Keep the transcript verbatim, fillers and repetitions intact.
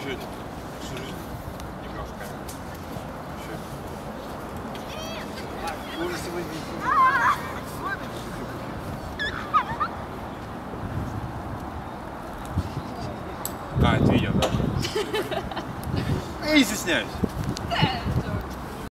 Schön. Schön. Немножко. Еще. А, это видео, да? Я не стесняюсь.